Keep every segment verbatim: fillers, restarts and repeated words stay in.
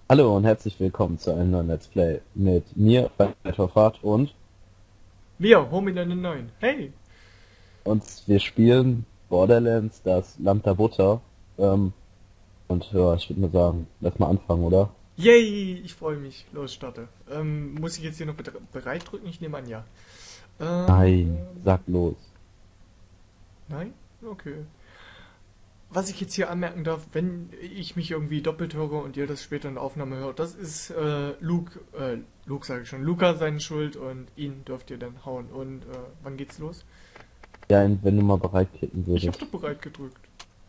Hallo und herzlich willkommen zu einem neuen Let's Play mit mir, Fahrt und Wir, Homie neun. Hey! uns. Wir spielen Borderlands, das Land der Butter. Ähm, und ja, ich würde mal sagen, lass mal anfangen, oder? Yay! Ich freue mich. Los, starte. Ähm, muss ich jetzt hier noch be- bereit drücken? Ich nehme an, ja. Ähm, Nein, sag los. nein? Okay. Was ich jetzt hier anmerken darf, wenn ich mich irgendwie doppelt höre und ihr das später in der Aufnahme hört, das ist äh, Luke, äh, Luke sage ich schon, Luca seine Schuld und ihn dürft ihr dann hauen. Und äh, wann geht's los? Ja, wenn du mal bereit klicken Ich habe würdest. doch bereit gedrückt.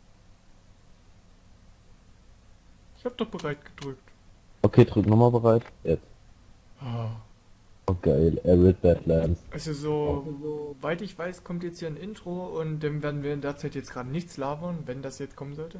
Ich habe doch bereit gedrückt. Okay, drück nochmal bereit. Jetzt. Ah. Oh geil, Arid Badlands. Also so, weit ich weiß, kommt jetzt hier ein Intro und dann werden wir in der Zeit jetzt gerade nichts labern, wenn das jetzt kommen sollte.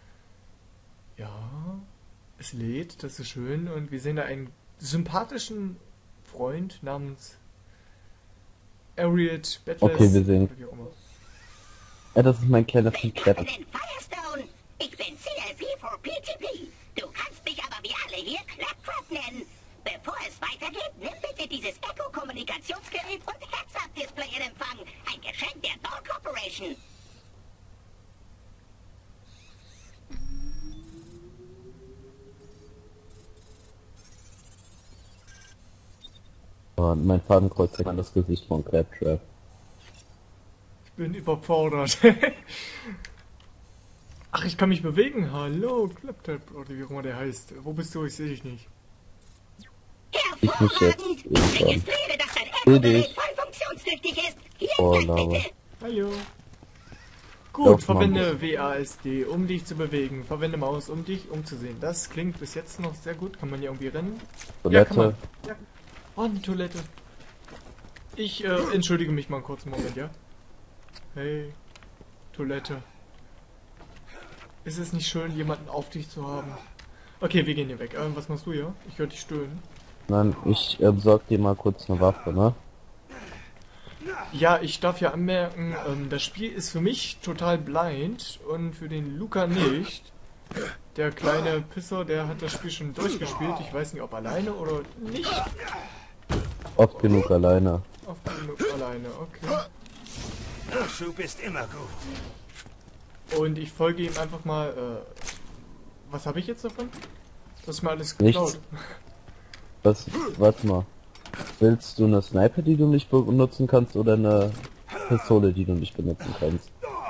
Ja, es lädt, das ist schön und wir sehen da einen sympathischen Freund namens Ariad Okay, Battles wir sehen. oder wie auch immer. Ja, das ist mein kleiner Willkommen Flickclap. in Firestone. Ich bin C L P für P T P. Du kannst mich aber wie alle hier Claptrap nennen. Bevor es weitergeht, nimm bitte dieses Echo-Kommunikationsgerät und Heads-Up-Display in Empfang. Ein Geschenk der Dawn Corporation. Und mein Fadenkreuz zeigt an das Gesicht von Claptrap. Ich bin überfordert. Ach, ich kann mich bewegen. Hallo, Claptrap oder wie auch immer der heißt. Wo bist du? Ich sehe dich nicht. Ich mich jetzt Hervorragend. Ich irgendwann. registriere, dass dein Seh Echo-Gerät dich. voll funktionstüchtig ist. Hier, Oh, bleib Lava. bitte. Hallo. Gut, Lauf mal ein verwende bisschen. W A S D, um dich zu bewegen. Verwende Maus, um dich umzusehen. Das klingt bis jetzt noch sehr gut. Kann man hier irgendwie rennen? Ja, kann man. Toilette. Ja. Oh, eine Toilette. Ich äh, entschuldige mich mal einen kurzen Moment, ja? Hey, Toilette. Ist es nicht schön, jemanden auf dich zu haben? Okay, wir gehen hier weg. Ähm, was machst du hier? Ich höre dich stöhnen. Nein, ich äh, besorg dir mal kurz eine Waffe, ne? Ja, ich darf ja anmerken, ähm, das Spiel ist für mich total blind und für den Luca nicht. Der kleine Pisser, der hat das Spiel schon durchgespielt. Ich weiß nicht, ob alleine oder nicht. Oft genug alleine. Auf genug alleine, okay. Schub ist immer gut. Und ich folge ihm einfach mal. Äh, was habe ich jetzt davon? Das ist mir alles Nichts. geklaut. Was, warte mal. Willst du eine Sniper, die du nicht benutzen kannst, oder eine Pistole, die du nicht benutzen kannst?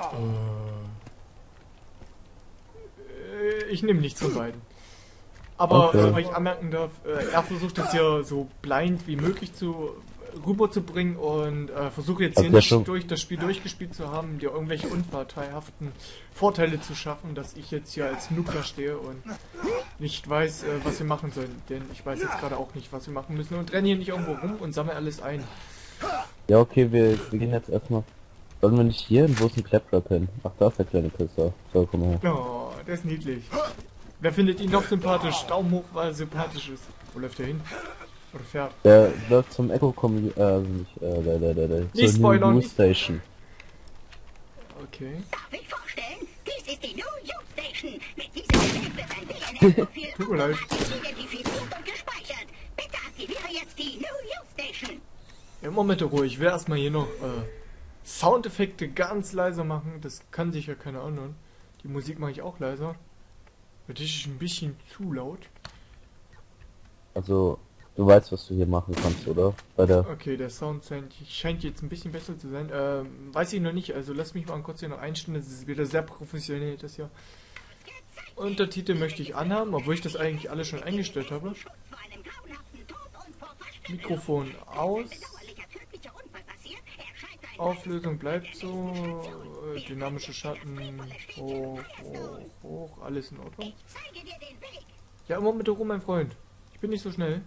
Äh, ich nehme nichts von beiden. Aber Okay. äh, weil ich anmerken darf, äh, er versucht es hier so blind wie möglich zu rüberzubringen und äh, versuche jetzt hier Also ja nicht schon. durch das Spiel durchgespielt zu haben, dir irgendwelche unvorteilhaften Vorteile zu schaffen, dass ich jetzt hier als Noob da stehe und nicht weiß, äh, was wir machen sollen. Denn ich weiß jetzt gerade auch nicht, was wir machen müssen und renne hier nicht irgendwo rum und sammle alles ein. Ja, okay, wir, wir gehen jetzt erstmal. Sollen wir nicht hier hin? Wo ist ein Claptrap hin? Ach, da ist der kleine Pisser. So, komm her. Oh, der ist niedlich. Wer findet ihn noch sympathisch? Daumen hoch, weil er sympathisch ist. Wo läuft er hin? Oder fährt? Der läuft zum Echo Commu äh, also nicht, äh, der, der, der, der, Nicht zur spoilern, New nicht- Station. Okay. Darf ich vorstellen? Dies ist die New Youth Station. Mit diesem Gerät wird ein D N S-Profil Tut mir leid. identifiziert und gespeichert. Bitte aktiviere jetzt die New Youth Station. Ja, Moment, Ruhe. Ich will erstmal hier noch äh, Soundeffekte ganz leise machen. Das kann sich ja keiner anhören. Die Musik mache ich auch leiser. Das ist ein bisschen zu laut. Also, du weißt, was du hier machen kannst, oder? Bei der. Okay, der Sound scheint scheint jetzt ein bisschen besser zu sein. Ähm, weiß ich noch nicht. Also lass mich mal kurz hier noch einstellen. Das ist wieder sehr professionell, das hier. Untertitel möchte ich anhaben, obwohl ich das eigentlich alles schon eingestellt habe. Schutz vor einem grauenhaften Tod und vor Verstümmelung. Mikrofon aus. Wenn bedauerlicher tödlicher Unfall passiert, erscheint ein Auflösung bleibt so. Äh, dynamische Schatten. Hoch, hoch, hoch. Alles in Ordnung. Ich zeige dir den Weg. Ja, immer mit der Ruhe, mein Freund. Ich bin nicht so schnell.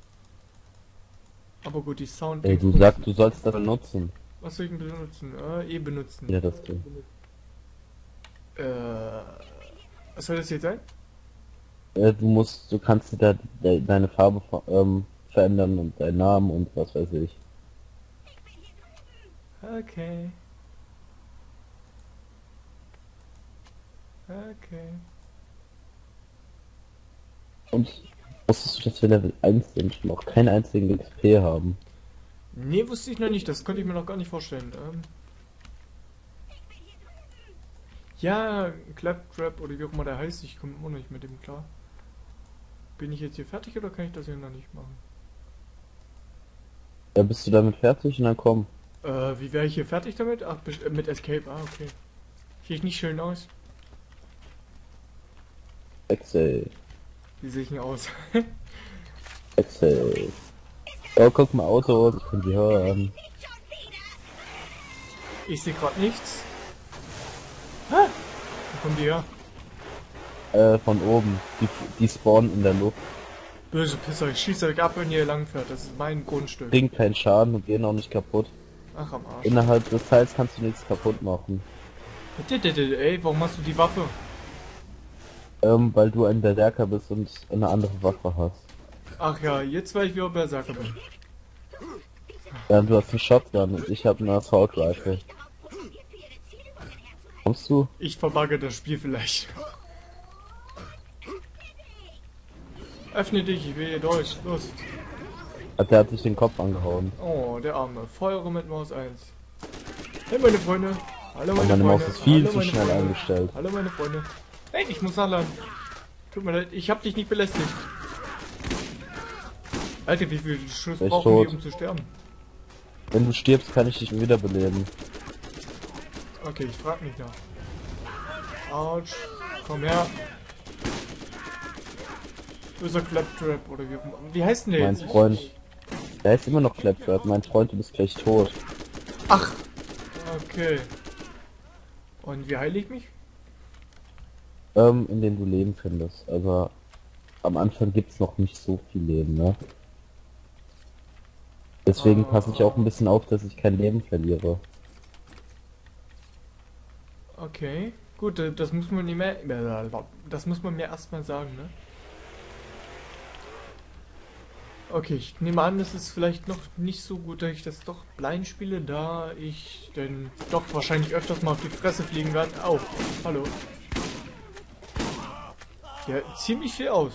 Aber gut, die Sound. Ey, du sagst, du sollst das benutzen. Was soll ich denn benutzen? Äh, E benutzen. Ja, das Ding. Äh. Was soll das jetzt sein? Äh, du musst, du kannst dir da de deine Farbe ver ähm, verändern und deinen Namen und was weiß ich. Okay. Okay. Und Wusstest du, dass wir Level eins sind und auch keinen einzigen X P haben? Nee, wusste ich noch nicht, das konnte ich mir noch gar nicht vorstellen. Ähm ja, Claptrap oder wie auch immer der heißt, ich komme immer noch nicht mit dem klar. Bin ich jetzt hier fertig oder kann ich das hier noch nicht machen? Ja, bist du damit fertig? Na komm. Äh, wie wäre ich hier fertig damit? Ach, best- äh, mit Escape, ah, okay. Sieht nicht schön aus. Excel. Wie sehe ich denn aus? Excel. Oh, guck mal, Auto, ich kann die hören. Ich sehe gerade nichts. Ah, wo kommen die her? Äh, von oben. Die, die spawnen in der Luft. Böse Pisser, ich schieße euch ab, wenn ihr hier lang fährt. Das ist mein Grundstück. Kriegen keinen Schaden und gehen auch nicht kaputt. Ach, am Arsch. Innerhalb des Teils kannst du nichts kaputt machen. Ey, warum hast du die Waffe? Ähm, weil du ein Berserker bist und eine andere Waffe hast. Ach ja, jetzt weil ich wieder Berserker bin. Ja, du hast einen Shotgun und ich habe eine Assault Rifle. Kommst du? Ich verbugge das Spiel vielleicht. Öffne dich, ich will hier durch. Los. Der hat sich den Kopf angehauen. Oh, der Arme. Feuere mit Maus eins. Hey meine Freunde. Hallo meine, Und meine Freunde. Maus ist viel Hallo, zu meine schnell Freunde. eingestellt. Hallo meine Freunde. Hey, ich muss nachladen. Tut mir leid, ich hab dich nicht belästigt. Alter, wie viel Schuss Ich brauchen wir, tot. um zu sterben? Wenn du stirbst, kann ich dich wiederbeleben. Okay, ich frag nicht nach. Autsch. Komm her. Böser Claptrap oder wie auch immer. Wie heißt denn der Mein jetzt? Freund. Der ist immer noch Claptrap. Mein Freund, du bist gleich tot. Ach. Okay. Und wie heile ich mich? Ähm, in dem du Leben findest. Also, am Anfang gibt's noch nicht so viel Leben, ne? Deswegen Ah. passe ich auch ein bisschen auf, dass ich kein Leben verliere. Okay. Gut, äh, das muss man nicht mehr. Das muss man mir erstmal sagen, ne? Okay, ich nehme an, es ist vielleicht noch nicht so gut, dass ich das doch blind spiele, da ich denn doch wahrscheinlich öfters mal auf die Fresse fliegen werde. Au, hallo. Ja, ziemlich viel aus.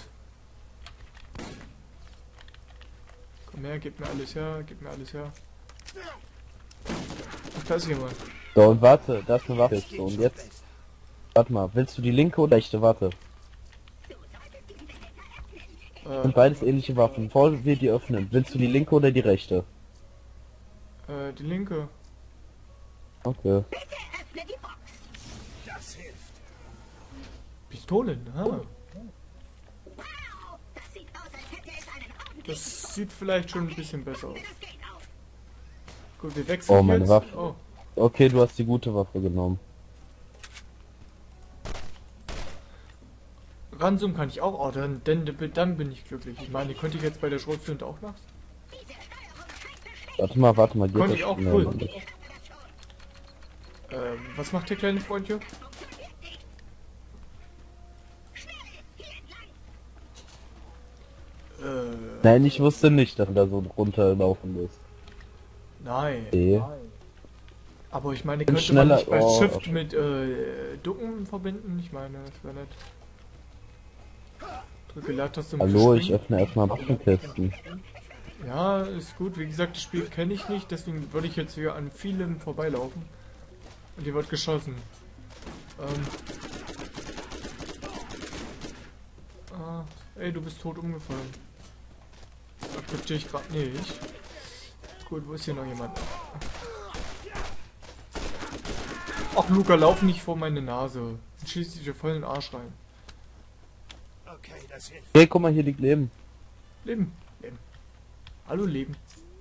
Komm her, gib mir alles her, gib mir alles her. Ach, da ist jemand. So, und warte, da ist eine Waffe. So, und jetzt. Warte mal, willst du die linke oder rechte Waffe? Äh, Sind beides ähnliche Waffen. Bevor wir die öffnen, willst du die linke oder die rechte? äh, die linke. Okay. Bitte öffne die Box. Das hilft. Pistolen, ah. Wow, das sieht aus, als hätte es einen ordentlichen Das sieht vielleicht schon ein bisschen besser aus. Das geht auf. Gut, wir wechseln Oh, meine jetzt. Waffe. Oh. Okay, du hast die gute Waffe genommen. Ransom kann ich auch, oh, dann, dann, dann bin ich glücklich. Ich meine, könnte ich jetzt bei der Schrotflinte auch nach? Diese Steuerung scheint beschränkt. Warte mal, warte mal, geht Konnte das ich auch, schnell? cool. Mann? Ähm, was macht der kleine Freund hier? Äh, Nein, ich wusste nicht, dass du da so runterlaufen bist. nein. Okay. Aber ich meine, Bin könnte man schneller- nicht bei oh, Shift okay. mit äh, Ducken verbinden? Ich meine, das wäre nett. Drücke Leertaste um zu Hallo, ich springen. öffne erstmal Waffenkästen. Ja, ist gut. Wie gesagt, das Spiel kenne ich nicht, deswegen würde ich jetzt hier an vielem vorbeilaufen. Und hier wird geschossen. Ähm. Ah, ey, du bist tot umgefallen. Akzeptiere ich gerade nicht. Gut, wo ist hier noch jemand? Ach, Luca, lauf nicht vor meine Nase. Dann schießt dich dir voll in den Arsch rein. Okay, das hilft. Hey, guck mal, hier liegt Leben. Leben. Leben. Hallo, Leben.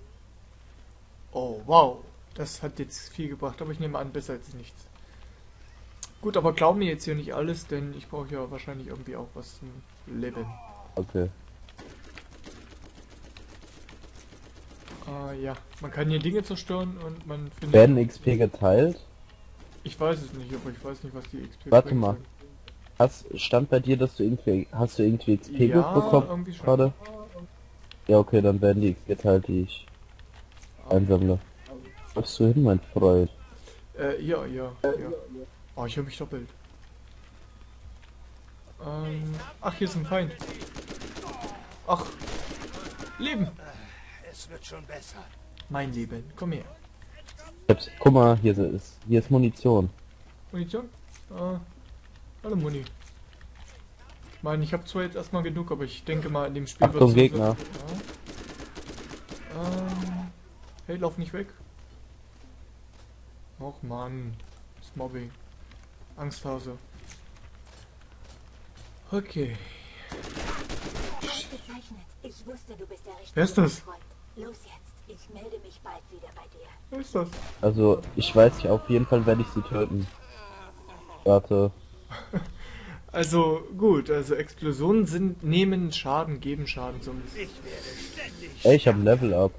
Oh, wow. Das hat jetzt viel gebracht, aber ich nehme an, besser als nichts. Gut, aber glaub mir jetzt hier nicht alles, denn ich brauche ja wahrscheinlich irgendwie auch was zum Leben. Okay. Ah, ja. Man kann hier Dinge zerstören und man findet... Werden X P geteilt? Ich weiß es nicht, aber ich weiß nicht, was die X P Warte bringen mal. sollen. Hast, stand bei dir, dass du irgendwie, hast du irgendwie X P Ja, bekommen irgendwie schon. gerade? Ja, okay, dann werden die X P geteilt, die ich einsammle. Wo bist du hin, mein Freund? Äh, ja, ja, ja. Oh, ich höre mich doppelt. Ähm, ach, hier ist ein Feind. Ach, Leben. Es wird schon besser. Mein Leben, komm her. Selbst, guck mal, hier ist, hier ist Munition. Munition? Ah, hallo Muni. Ich meine, ich habe zwar jetzt erstmal genug, aber ich denke mal, in dem Spiel Achtung, wird's Gegner. Ja. Ähm, hey, lauf nicht weg. Och Mann, das Mobbing. Angsthase. Okay. Ausgezeichnet. Ich wusste, du bist der richtige Wer ist das? Freund. Los jetzt. Ich melde mich bald wieder bei dir. Wer ist das? Also, ich weiß nicht, auf jeden Fall werde ich sie töten. Warte. Also gut, also Explosionen sind, nehmen Schaden, geben Schaden. So. Ich werde ständig. Ey, ich habe Level Up.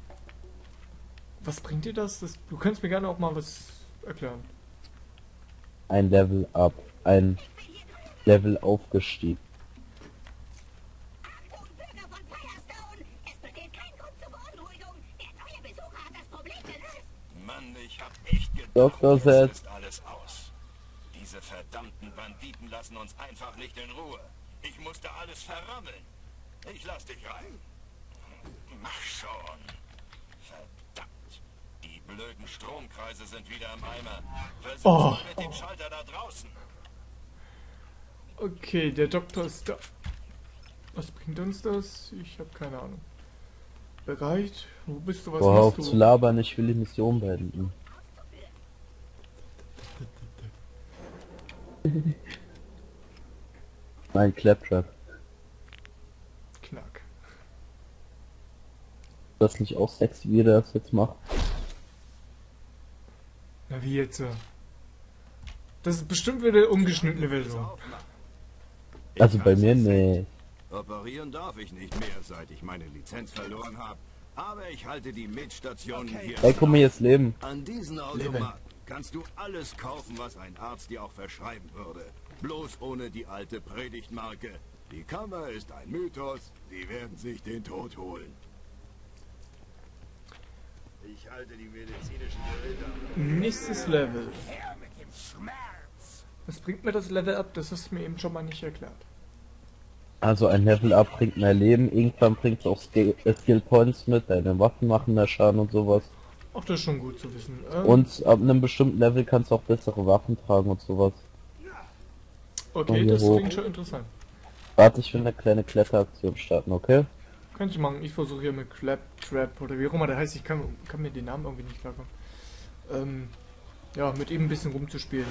Was bringt dir das? das? Du kannst mir gerne auch mal was erklären. Ein Level Up. Ein Level aufgestiegen. Achtung, Bürger von Firestone! Es besteht kein Grund zur Beunruhigung. Der neue Besucher hat das Problem gelöst. Mann, ich hab echt gedacht, Doktor jetzt Zed. ist alles aus. Diese verdammten Banditen lassen uns einfach nicht in Ruhe. Ich musste alles verrammeln. Ich lass dich rein. Mach schon. Verdammt. Die blöden Stromkreise sind wieder im Eimer. Versuch's Oh. mal mit dem Schalter da draußen. Okay, der Doktor ist da. Was bringt uns das? Ich habe keine Ahnung. Bereit? Wo bist du? Was Boah, auf machst zu du? labern, ich will die Mission beenden. Mein Claptrap. Knack. Das nicht auch sexy, wie der das jetzt macht? Na wie jetzt? äh? Das ist bestimmt wieder eine ungeschnittene Version. Also bei mir, nee. Operieren darf ich nicht mehr, seit ich meine Lizenz verloren habe. Aber ich halte die Med-Stationen Okay. hier. Ey, guck mal, jetzt Leben. An diesen Automaten kannst du alles kaufen, was ein Arzt dir auch verschreiben würde. Bloß ohne die alte Predigtmarke. Die Kammer ist ein Mythos, die werden sich den Tod holen. Ich halte die medizinischen Geräte. Nächstes Level. Her mit dem Schmerz. Was bringt mir das Level ab? Das hast du mir eben schon mal nicht erklärt. Also ein Level Up bringt mehr Leben. Irgendwann bringt es auch Skill, äh, Skill Points mit. Deine Waffen machen mehr Schaden und sowas. Ach, das ist schon gut zu wissen. Ähm, Und ab einem bestimmten Level kannst du auch bessere Waffen tragen und sowas. okay, hier das hoch. klingt schon interessant. Warte, ich will eine kleine Kletteraktion starten, okay? Könnte ich machen. Ich versuche hier mit Claptrap oder wie auch immer der heißt. Ich kann, kann mir den Namen irgendwie nicht klarkommen. Ähm, ja, mit ihm ein bisschen rumzuspielen.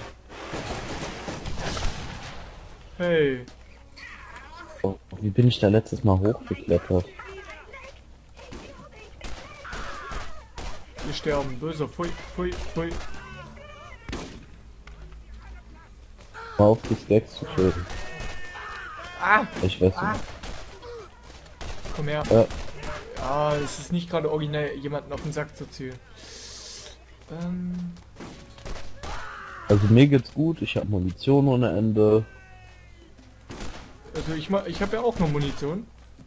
Hey. Oh, wie bin ich da letztes Mal hochgeklettert? Wir sterben. Böser. Pfui, pfui, pfui. Mal auf die Stacks zu töten. Ah! Ich weiß nicht. Komm her. Äh, Ah, es ist nicht gerade originell, jemanden auf den Sack zu zielen. Ähm, also mir geht's gut, ich habe Munition ohne Ende. also ich ma ich habe ja auch noch Munition.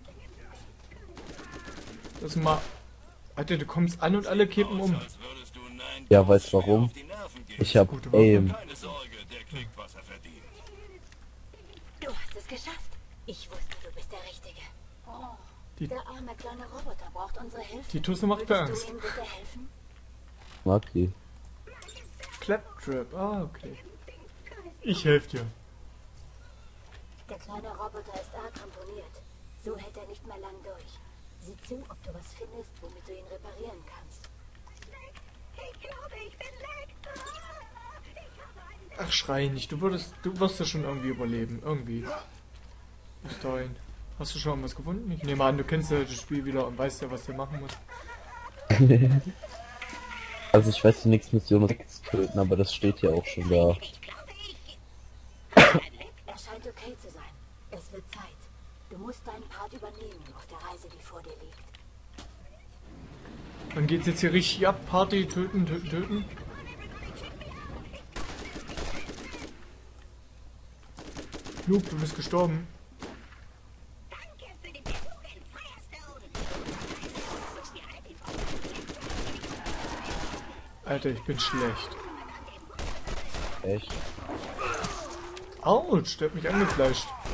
Das mal. Alter, du kommst an und alle kippen um. Als würdest du nein, Ja, weißt warum? auf die Nerven gehen. Ich habe Gute Waffe. Aim. Keine Sorge, der kriegt, was er verdient. Du hast es geschafft. Ich wusste, du bist der Richtige. Oh, Die- der arme kleine Roboter braucht unsere Hilfe. Die Tusse macht mir Würdest Angst. du ihm bitte helfen? Mag die. Claptrap, ah, okay. Ich helfe dir. Der kleine Roboter ist arg ramponiert. So hält er nicht mehr lang durch. Sieh zu, ob du was findest, womit du ihn reparieren kannst. Ich glaube, ich bin weg. Ich habe einen Ach, schrei nicht. Du würdest, du wirst ja schon irgendwie überleben. Irgendwie. Bis dahin. Hast du schon was gefunden? Ich nehme an, du kennst ja das Spiel wieder und weißt ja, was du machen musst. Also ich weiß die nächste Mission ist töten, aber das steht hier auch schon da. Ich glaube, ich... Er scheint okay zu sein. Es wird Zeit. Du musst deinen Part übernehmen auf der Reise, die vor dir liegt. Dann geht's jetzt hier richtig ab. Party, töten, töten, töten. Luke, du bist gestorben. Danke für den Besuch in Firestone. Wir halten vor. Alter, ich bin schlecht. Echt? Autsch, der hat mich angefleischt.